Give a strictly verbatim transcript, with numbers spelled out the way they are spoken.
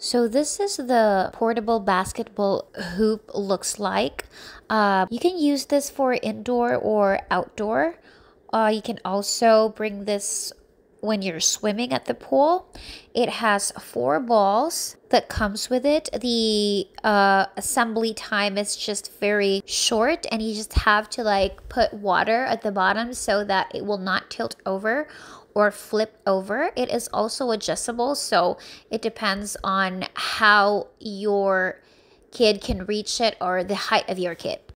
So this is the portable basketball hoop looks like. Uh, you can use this for indoor or outdoor. Uh, you can also bring this when you're swimming at the pool. It has four balls that comes with it. The uh, assembly time is just very short, and you just have to like put water at the bottom so that it will not tilt over or flip over. It is also adjustable, so it depends on how your kid can reach it or the height of your kid.